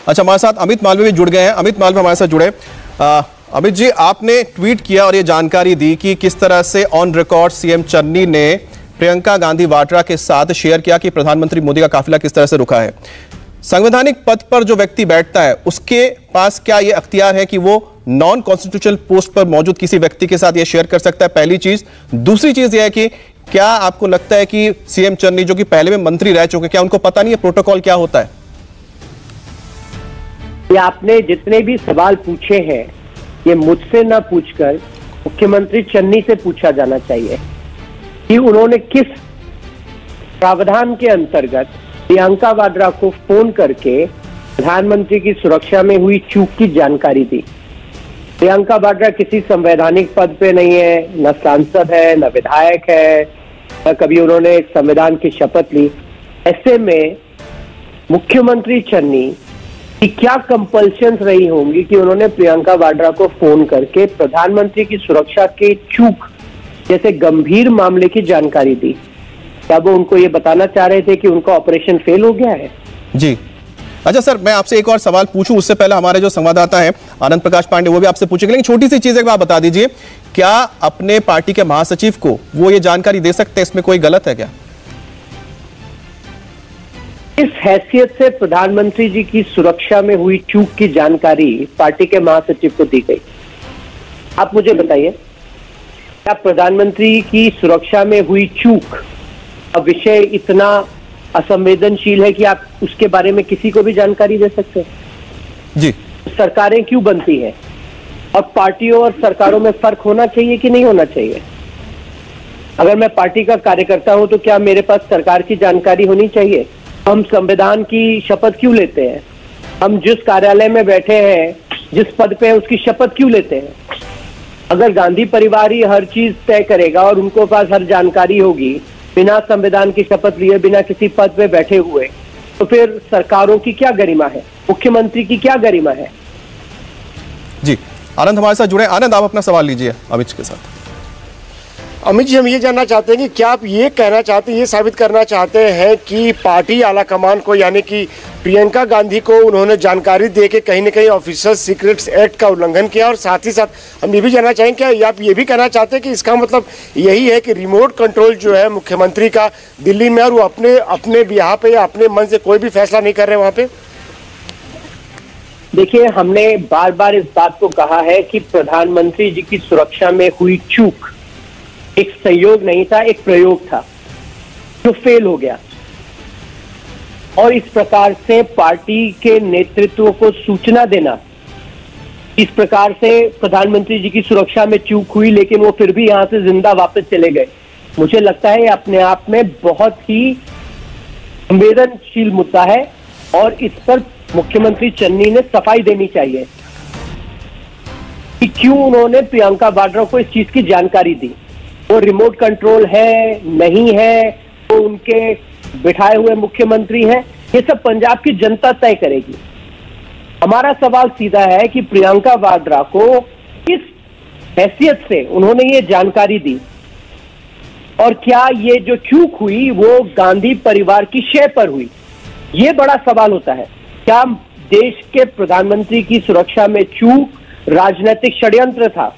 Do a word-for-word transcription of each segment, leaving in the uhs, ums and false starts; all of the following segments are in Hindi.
अच्छा, हमारे साथ अमित मालवीय भी जुड़ गए हैं। अमित मालवीय हमारे साथ जुड़े। आ, अमित जी, आपने ट्वीट किया और ये जानकारी दी कि किस तरह से ऑन रिकॉर्ड सीएम चन्नी ने प्रियंका गांधी वाड्रा के साथ शेयर किया कि प्रधानमंत्री मोदी का काफिला किस तरह से रुका है। संवैधानिक पद पर जो व्यक्ति बैठता है उसके पास क्या ये अख्तियार है कि वो नॉन कॉन्स्टिट्यूशनल पोस्ट पर मौजूद किसी व्यक्ति के साथ ये शेयर कर सकता है? पहली चीज। दूसरी चीज यह है कि क्या आपको लगता है कि सीएम चन्नी, जो कि पहले में मंत्री रह चुके, क्या उनको पता नहीं है प्रोटोकॉल क्या होता है? ये आपने जितने भी सवाल पूछे हैं ये मुझसे ना पूछकर मुख्यमंत्री चन्नी से पूछा जाना चाहिए कि उन्होंने किस प्रावधान के अंतर्गत प्रियंका वाड्रा को फोन करके प्रधानमंत्री की सुरक्षा में हुई चूक की जानकारी दी। प्रियंका वाड्रा किसी संवैधानिक पद पे नहीं है, न सांसद है, न विधायक है, न कभी उन्होंने संविधान की शपथ ली। ऐसे में मुख्यमंत्री चन्नी की क्या कंपल्शंस रही होंगी कि उन्होंने प्रियंका वाड्रा को फोन करके प्रधानमंत्री की सुरक्षा के चूक जैसे गंभीर मामले की जानकारी दी? क्या वो उनको ये बताना चाह रहे थे कि उनका ऑपरेशन फेल हो गया है? जी। अच्छा सर, मैं आपसे एक और सवाल पूछूं उससे पहले हमारे जो संवाददाता हैं आनंद प्रकाश पांडे वो भी आपसे पूछेंगे, लेकिन छोटी सी चीज एक बात बता दीजिए, क्या अपने पार्टी के महासचिव को वो ये जानकारी दे सकते हैं? इसमें कोई गलत है क्या? इस हैसियत से प्रधानमंत्री जी की सुरक्षा में हुई चूक की जानकारी पार्टी के महासचिव को दी गई? आप मुझे बताइए, क्या प्रधानमंत्री की सुरक्षा में हुई चूक का विषय इतना असंवेदनशील है कि आप उसके बारे में किसी को भी जानकारी दे सकते हैं? जी। सरकारें क्यों बनती हैं और पार्टियों और सरकारों में फर्क होना चाहिए कि नहीं होना चाहिए? अगर मैं पार्टी का कार्यकर्ता हूं तो क्या मेरे पास सरकार की जानकारी होनी चाहिए? हम संविधान की शपथ क्यों लेते हैं? हम जिस कार्यालय में बैठे हैं, जिस पद पे हैं, उसकी शपथ क्यों लेते हैं? अगर गांधी परिवार ही हर चीज तय करेगा और उनको पास हर जानकारी होगी बिना संविधान की शपथ लिए, बिना किसी पद पे बैठे हुए, तो फिर सरकारों की क्या गरिमा है, मुख्यमंत्री की क्या गरिमा है? जी, आनंद हमारे साथ जुड़े। आनंद, आप अपना सवाल लीजिए अमित के साथ। अमित जी, हम ये जानना चाहते हैं कि क्या आप ये कहना चाहते हैं, ये साबित करना चाहते हैं कि पार्टी आला कमान को, यानी कि प्रियंका गांधी को उन्होंने जानकारी दे के कहीं ना कहीं ऑफिसर सीक्रेट्स एक्ट का उल्लंघन किया? और साथ ही साथ हम ये भी जानना चाहेंगे, क्या आप ये भी कहना चाहते हैं कि इसका मतलब यही है कि रिमोट कंट्रोल जो है मुख्यमंत्री का दिल्ली में, और वो अपने अपने बिहार पे या अपने मन से कोई भी फैसला नहीं कर रहे वहाँ पे? देखिए, हमने बार बार इस बात को कहा है कि प्रधानमंत्री जी की सुरक्षा में हुई चूक एक संयोग नहीं था, एक प्रयोग था जो फेल हो गया। और इस प्रकार से पार्टी के नेतृत्व को सूचना देना, इस प्रकार से प्रधानमंत्री जी की सुरक्षा में चूक हुई लेकिन वो फिर भी यहां से जिंदा वापस चले गए, मुझे लगता है अपने आप में बहुत ही संवेदनशील मुद्दा है और इस पर मुख्यमंत्री चन्नी ने सफाई देनी चाहिए कि क्यों उन्होंने प्रियंका वाड्रा को इस चीज की जानकारी दी। वो रिमोट कंट्रोल है, नहीं है, वो उनके बिठाए हुए मुख्यमंत्री हैं, ये सब पंजाब की जनता तय करेगी। हमारा सवाल सीधा है कि प्रियंका वाड्रा को किस हैसियत से उन्होंने ये जानकारी दी और क्या ये जो चूक हुई वो गांधी परिवार की शय पर हुई? ये बड़ा सवाल होता है। क्या देश के प्रधानमंत्री की सुरक्षा में चूक राजनीतिक षड्यंत्र था?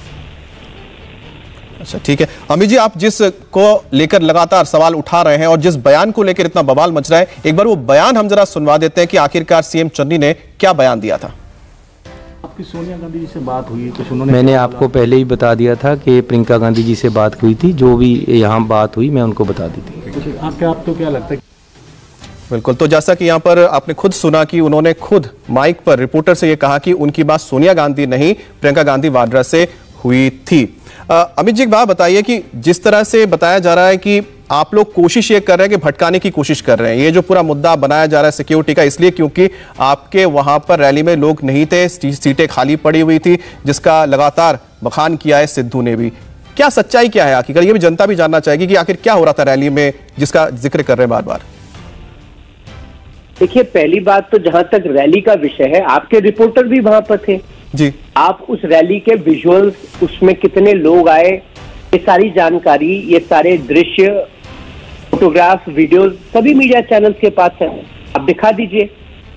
अच्छा, ठीक है। अमित जी, आप जिस को लेकर लगातार सवाल उठा रहे हैं और जिस बयान को लेकर इतना बवाल मच रहा है, एक बार वो बयान हम जरा सुनवा देते हैं कि आखिरकार सीएम चन्नी ने क्या बयान दिया था। आपकी सोनिया गांधी जी से बात हुई कुछ? उन्होंने मैंने आपको पहले ही बता दिया था कि प्रियंका गांधी जी से बात हुई थी, जो भी यहाँ बात हुई मैं उनको बता दी थी। आपके आप तो क्या लगता है? बिल्कुल, तो जैसा कि यहाँ पर आपने खुद सुना कि उन्होंने खुद माइक पर रिपोर्टर से ये कहा कि उनकी बात सोनिया गांधी नहीं प्रियंका गांधी वाड्रा से हुई थी। अमित जी, एक बात बताइए कि जिस तरह से बताया जा रहा है कि आप लोग कोशिश ये कर रहे हैं कि भटकाने की कोशिश कर रहे हैं, ये जो पूरा मुद्दा बनाया जा रहा है सिक्योरिटी का, इसलिए क्योंकि आपके वहां पर रैली में लोग नहीं थे, सीटें खाली पड़ी हुई थी, जिसका लगातार बखान किया है सिद्धू ने भी। क्या सच्चाई क्या है आखिर? ये भी जनता भी जानना चाहेगी कि आखिर क्या हो रहा था रैली में जिसका जिक्र कर रहे हैं बार बार। देखिए, पहली बात तो जहां तक रैली का विषय है, आपके रिपोर्टर भी वहां पर थे जी। आप उस रैली के विजुअल्स, उसमें कितने लोग आए, ये सारी जानकारी, ये सारे दृश्य, फोटोग्राफ, वीडियोस सभी मीडिया चैनल्स के पास है, आप दिखा दीजिए।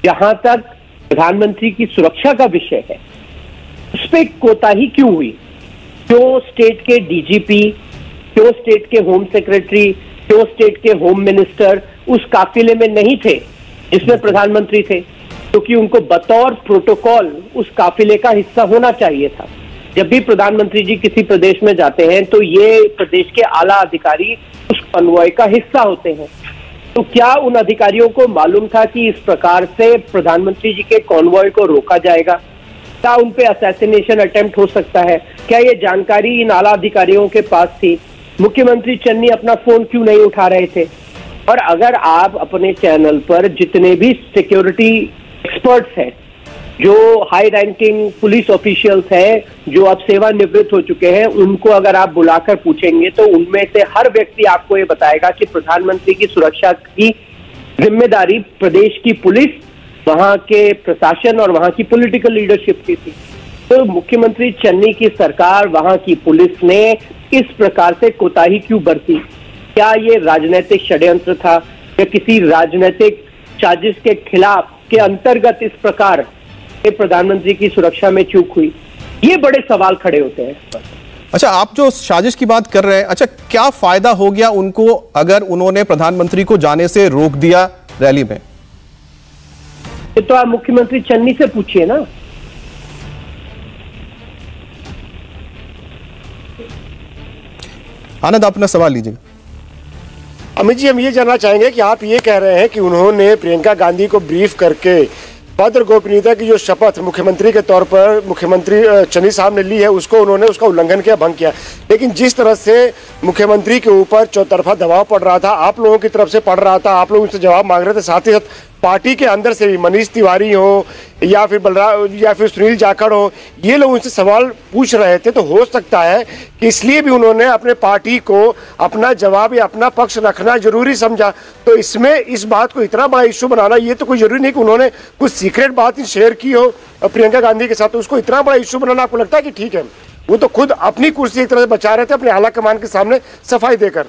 जहां तक प्रधानमंत्री की सुरक्षा का विषय है, उस पर कोताही क्यों हुई? क्यों स्टेट के डीजीपी, क्यों स्टेट के होम सेक्रेटरी, क्यों स्टेट के होम मिनिस्टर उस काफिले में नहीं थे जिसमें प्रधानमंत्री थे? क्योंकि उनको बतौर प्रोटोकॉल उस काफिले का हिस्सा होना चाहिए था। जब भी प्रधानमंत्री जी किसी प्रदेश में जाते हैं तो ये प्रदेश के आला अधिकारी उस कॉन्वॉय का हिस्सा होते हैं। तो क्या उन अधिकारियों को मालूम था कि इस प्रकार से प्रधानमंत्री जी के कॉन्वॉय को रोका जाएगा? क्या उन पे असैसिनेशन अटेम्प्ट हो सकता है? क्या ये जानकारी इन आला अधिकारियों के पास थी? मुख्यमंत्री चन्नी अपना फोन क्यों नहीं उठा रहे थे? और अगर आप अपने चैनल पर जितने भी सिक्योरिटी एक्सपर्ट्स हैं, जो हाई रैंकिंग पुलिस ऑफिशियल्स हैं, जो अब सेवानिवृत्त हो चुके हैं, उनको अगर आप बुलाकर पूछेंगे तो उनमें से हर व्यक्ति आपको ये बताएगा कि प्रधानमंत्री की सुरक्षा की जिम्मेदारी प्रदेश की पुलिस, वहां के प्रशासन और वहां की पॉलिटिकल लीडरशिप की थी। तो मुख्यमंत्री चन्नी की सरकार, वहां की पुलिस ने इस प्रकार से कोताही क्यों बरती? क्या ये राजनीतिक षड्यंत्र था या किसी राजनीतिक साजिश के खिलाफ के अंतर्गत इस प्रकार के प्रधानमंत्री की सुरक्षा में चूक हुई? ये बड़े सवाल खड़े होते हैं। अच्छा, आप जो साजिश की बात कर रहे हैं, अच्छा क्या फायदा हो गया उनको अगर उन्होंने प्रधानमंत्री को जाने से रोक दिया रैली में? ये तो आप मुख्यमंत्री चन्नी से पूछिए ना। आनंद, अपना सवाल लीजिए। अमित जी, हम ये जानना चाहेंगे कि आप ये कह रहे हैं कि उन्होंने प्रियंका गांधी को ब्रीफ करके पद गोपनीयता की जो शपथ मुख्यमंत्री के तौर पर मुख्यमंत्री चन्नी साहब ने ली है, उसको उन्होंने उसका उल्लंघन किया, भंग किया। लेकिन जिस तरह से मुख्यमंत्री के ऊपर चौतरफा दबाव पड़ रहा था, आप लोगों की तरफ से पड़ रहा था, आप लोग उनसे जवाब मांग रहे थे, साथ ही साथ पार्टी के अंदर से भी मनीष तिवारी हो या फिर बलराम या फिर सुनील जाखड़ हो, ये लोग उनसे सवाल पूछ रहे थे। तो हो सकता है कि इसलिए भी उन्होंने अपने पार्टी को अपना जवाब या अपना पक्ष रखना जरूरी समझा। तो इसमें इस बात को इतना बड़ा इश्यू बनाना, ये तो कोई जरूरी नहीं कि उन्होंने कुछ सीक्रेट बात शेयर की हो प्रियंका गांधी के साथ, तो उसको इतना बड़ा इश्यू बनाना आपको लगता है कि ठीक है? वो तो खुद अपनी कुर्सी एक तरह से बचा रहे थे अपने आला कमान के सामने सफाई देकर।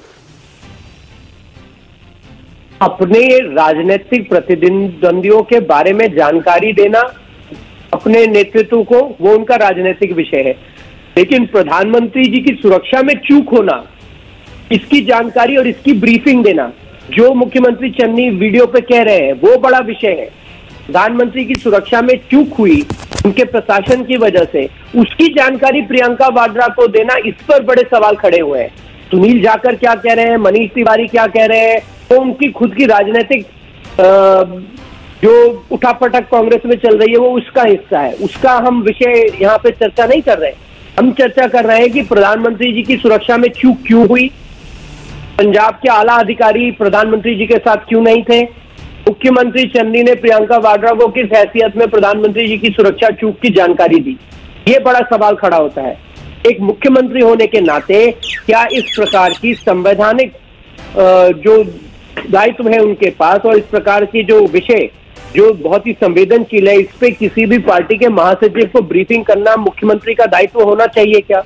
अपने राजनीतिक प्रतिद्वंदियों के बारे में जानकारी देना अपने नेतृत्व को, वो उनका राजनीतिक विषय है। लेकिन प्रधानमंत्री जी की सुरक्षा में चूक होना, इसकी जानकारी और इसकी ब्रीफिंग देना, जो मुख्यमंत्री चन्नी वीडियो पे कह रहे हैं, वो बड़ा विषय है। प्रधानमंत्री की सुरक्षा में चूक हुई उनके प्रशासन की वजह से, उसकी जानकारी प्रियंका वाड्रा को देना, इस पर बड़े सवाल खड़े हुए हैं। सुनील जाखड़ क्या कह रहे हैं, मनीष तिवारी क्या कह रहे हैं, तो उनकी खुद की राजनीतिक जो उठापटक कांग्रेस में चल रही है वो उसका हिस्सा है। उसका हम विषय यहाँ पे चर्चा नहीं कर रहे हैं। हम चर्चा कर रहे हैं कि प्रधानमंत्री जी की सुरक्षा में चूक क्यों हुई, पंजाब के आला अधिकारी प्रधानमंत्री जी के साथ क्यों नहीं थे, मुख्यमंत्री चन्नी ने प्रियंका वाड्रा को किस हैसियत में प्रधानमंत्री जी की सुरक्षा चूक की जानकारी दी। ये बड़ा सवाल खड़ा होता है। एक मुख्यमंत्री होने के नाते क्या इस प्रकार की संवैधानिक जो दायित्व है उनके पास, और इस प्रकार की जो विषय जो बहुत ही संवेदनशील है, इस पे किसी भी पार्टी के महासचिव को ब्रीफिंग करना मुख्यमंत्री का दायित्व होना चाहिए क्या?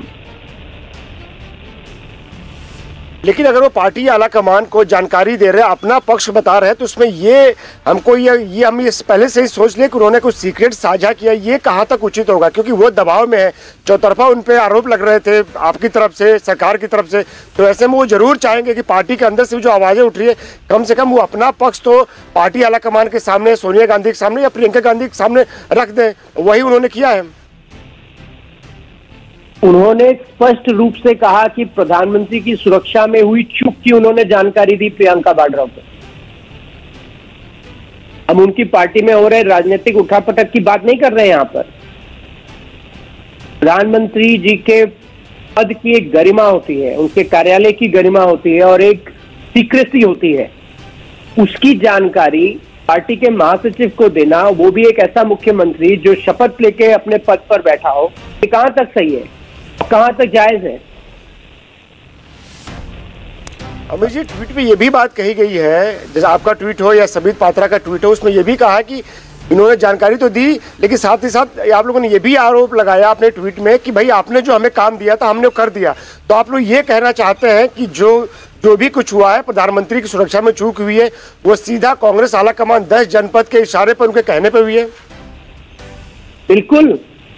लेकिन अगर वो पार्टी आला कमान को जानकारी दे रहे हैं, अपना पक्ष बता रहे हैं, तो उसमें ये हमको ये ये हम ये पहले से ही सोच ले कि उन्होंने कुछ सीक्रेट साझा किया, ये कहाँ तक उचित होगा? क्योंकि वो दबाव में है, चौतरफा उन पे आरोप लग रहे थे आपकी तरफ से, सरकार की तरफ से। तो ऐसे में वो जरूर चाहेंगे कि पार्टी के अंदर से जो आवाज़ें उठ रही है, कम से कम वो अपना पक्ष तो पार्टी आला कमान के सामने, सोनिया गांधी के सामने या प्रियंका गांधी के सामने रख दें। वही उन्होंने किया है। उन्होंने स्पष्ट रूप से कहा कि प्रधानमंत्री की सुरक्षा में हुई चूक की उन्होंने जानकारी दी प्रियंका वाड्रा को। हम उनकी पार्टी में हो रहे राजनीतिक उठापटक की बात नहीं कर रहे हैं। यहाँ पर प्रधानमंत्री जी के पद की एक गरिमा होती है, उनके कार्यालय की गरिमा होती है और एक सीक्रेसी होती है। उसकी जानकारी पार्टी के महासचिव को देना, वो भी एक ऐसा मुख्यमंत्री जो शपथ लेके अपने पद पर बैठा हो, ये कहां तक सही है, कहां तक जायज है? अमित जी, ट्वीट में ये भी बात कही गई है, जैसे आपका ट्वीट हो या सबित पात्रा का ट्वीट हो, उसमें ये भी कहा कि इन्होंने जानकारी तो दी, लेकिन साथ ही साथ आप लोगों ने ये भी आरोप लगाया अपने ट्वीट में कि भाई आपने जो हमें काम दिया था हमने वो कर दिया। तो आप लोग ये कहना चाहते हैं कि जो जो भी कुछ हुआ है, प्रधानमंत्री की सुरक्षा में चूक हुई है, वो सीधा कांग्रेस आला कमान दस जनपद के इशारे पर उनके कहने पर हुई है? बिल्कुल।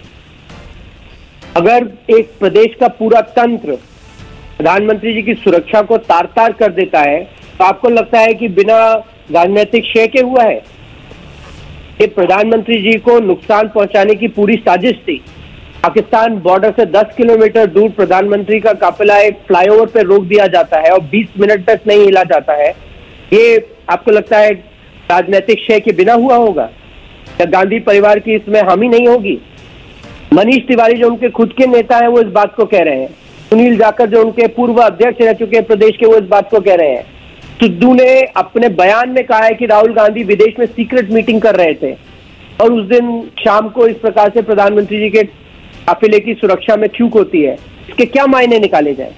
अगर एक प्रदेश का पूरा तंत्र प्रधानमंत्री जी की सुरक्षा को तार तार कर देता है तो आपको लगता है कि बिना राजनीतिक श्रेय के हुआ है? ये प्रधानमंत्री जी को नुकसान पहुंचाने की पूरी साजिश थी। पाकिस्तान बॉर्डर से दस किलोमीटर दूर प्रधानमंत्री का काफिला एक फ्लाईओवर पे रोक दिया जाता है और बीस मिनट तक नहीं हिला जाता है। ये आपको लगता है राजनीतिक श्रेय के बिना हुआ होगा? या गांधी परिवार की इसमें हामी नहीं होगी? मनीष तिवारी जो उनके खुद के नेता हैं वो इस बात को कह रहे हैं। सुनील जाखड़ जो उनके पूर्व अध्यक्ष रह चुके हैं प्रदेश के, वो इस बात को कह रहे हैं। सिद्धू ने अपने बयान में कहा है कि राहुल गांधी विदेश में सीक्रेट मीटिंग कर रहे थे और उस दिन शाम को इस प्रकार से प्रधानमंत्री जी के काफिले की सुरक्षा में चूक होती है। इसके क्या मायने निकाले जाए?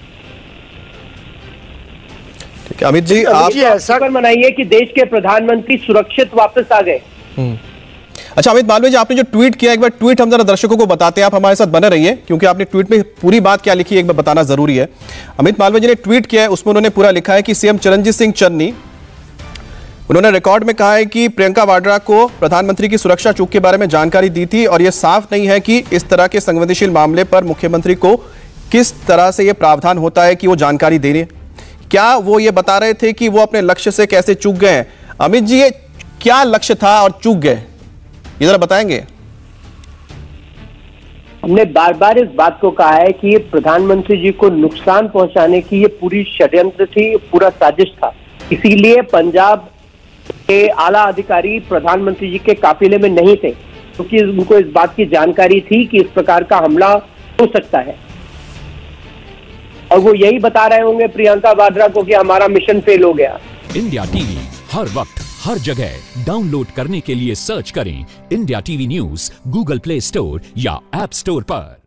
ठीक है अमित जी, आप ऐसा कर मनाइए कि देश के प्रधानमंत्री सुरक्षित वापस आ गए। अच्छा अमित मालवीय जी, आपने जो ट्वीट किया, एक बार ट्वीट हम जरा दर्शकों को बताते हैं। आप हमारे साथ बने रहिए क्योंकि आपने ट्वीट में पूरी बात क्या लिखी है एक बार बताना जरूरी है। अमित मालवीय जी ने ट्वीट किया है, उसमें उन्होंने पूरा लिखा है कि सीएम चरणजीत सिंह चन्नी, उन्होंने रिकॉर्ड में कहा है कि प्रियंका वाड्रा को प्रधानमंत्री की सुरक्षा चूक के बारे में जानकारी दी थी और यह साफ नहीं है कि इस तरह के संवेदनशील मामले पर मुख्यमंत्री को किस तरह से यह प्रावधान होता है कि वो जानकारी देने। क्या वो ये बता रहे थे कि वो अपने लक्ष्य से कैसे चूक गए हैं? अमित जी, ये क्या लक्ष्य था और चूक गए, ये जरा बताएंगे? हमने बार बार इस बात को कहा है कि ये प्रधानमंत्री जी को नुकसान पहुंचाने की ये पूरी षड्यंत्र थी, पूरा साजिश था। इसीलिए पंजाब के आला अधिकारी प्रधानमंत्री जी के काफिले में नहीं थे क्योंकि तो उनको इस बात की जानकारी थी कि इस प्रकार का हमला हो सकता है और वो यही बता रहे होंगे प्रियंका वाड्रा को कि हमारा मिशन फेल हो गया। इंडिया टीवी हर वक्त हर जगह डाउनलोड करने के लिए सर्च करें India TV news Google Play Store या ऐप स्टोर पर।